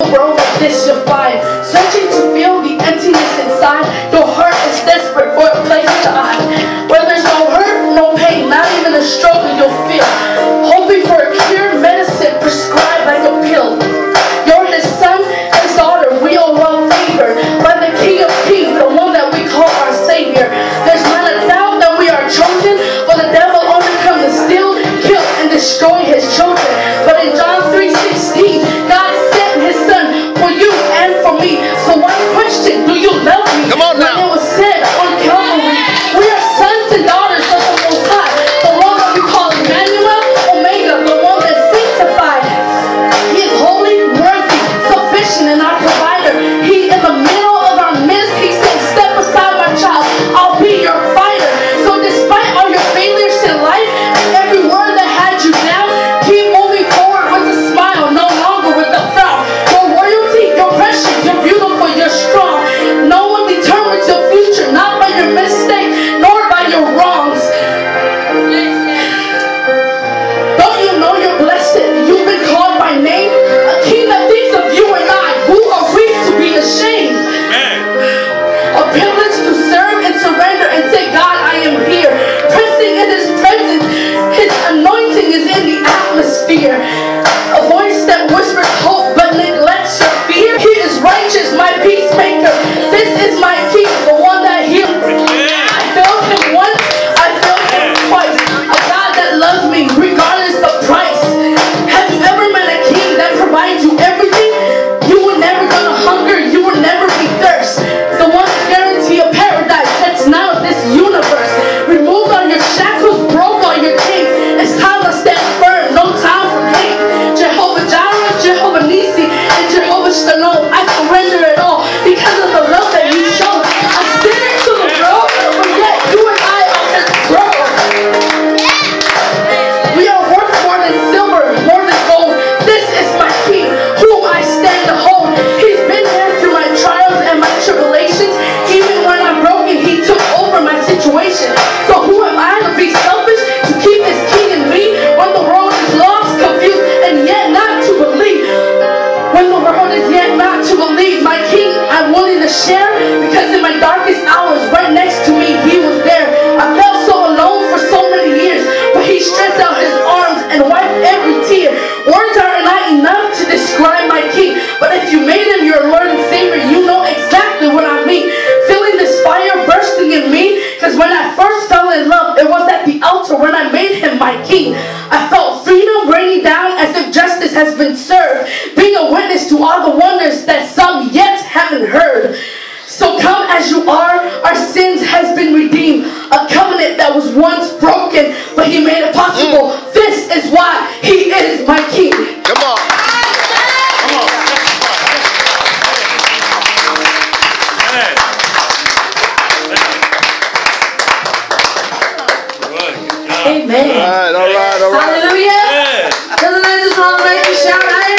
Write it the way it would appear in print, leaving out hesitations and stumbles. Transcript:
world like this you'll find. Searching to feel the emptiness inside. Your heart is desperate for a place to hide. Where there's no hurt, no pain, not even a struggle you'll feel. Hoping for a cure, medicine prescribed like a pill. You're his son, his daughter, we all well favored by the King of Kings, the one that we call our Savior. There's not a doubt that we are chosen, but the devil only comes to steal, kill, and destroy his children. But in John 3:16, God sent his son for you and for me. So one question, do you love me? Come on now. When it was said on Calvary, we are sons and daughters of the Most High, the one that we call Emmanuel, Omega, the one that's sanctified. He is holy, worthy, sufficient, and our provider. He in the middle of our midst, he said, step aside my child, I'll be your fighter. So despite all your failures in life, and every word that had you down, keep moving forward with a smile, no longer with a frown. You're royalty, you're precious, you're beautiful, you're strong. No one determines your future, not by your mistake, nor by your wrongs. Don't you know you're blessed? You've been called by name. A king that thinks of you and I. Who are we to be ashamed? A privilege to serve and surrender and say, God, I am here. Pressing in his presence. His anointing is in the atmosphere. A voice that whispers hope but neglects your fear. He is righteous, my peacemaker. This is my king, the one that heals. I failed him once, I failed him twice. A God that loves me regardless of price. Have you ever met a king that provides you everything? You were never gonna hunger, you will never be thirst. The one that guarantee a paradise that's not of this universe. Removed all your shackles, broke all your chains. It's time to stand firm, no time for hate. Jehovah Jireh, Jehovah Nisi, and Jehovah Shalom. I surrender it all because of the love that you show. I sin into the world, but yet you and I are his brother. We are worth more than silver, more than gold. This is my king, whom I stand to hold. He's been there through my trials and my tribulations. Even when I'm broken, he took over my situation. So who am I to be selfish, to keep his king in me, when the world is lost, confused, and yet not to believe? When the world is yet not to believe, my king I'm willing to share, because in my darkest hours, right next to me, he was there. I felt so alone for so many years, but he stretched out his arms and wiped every tear. Words are not enough to describe my king, but if you made him your Lord and Savior, you know exactly what I mean. Feeling this fire bursting in me, because when I first fell in love, it was at the altar when I made him my king. I felt freedom raining down as if justice has been served, being a witness to all the wonders that some yet haven't heard. So come as you are, our sins has been redeemed. A covenant that was once broken, but he made it possible. This is why he is my king. Come on. Come on. Amen. All right. Hallelujah. Doesn't that just want to make you shout?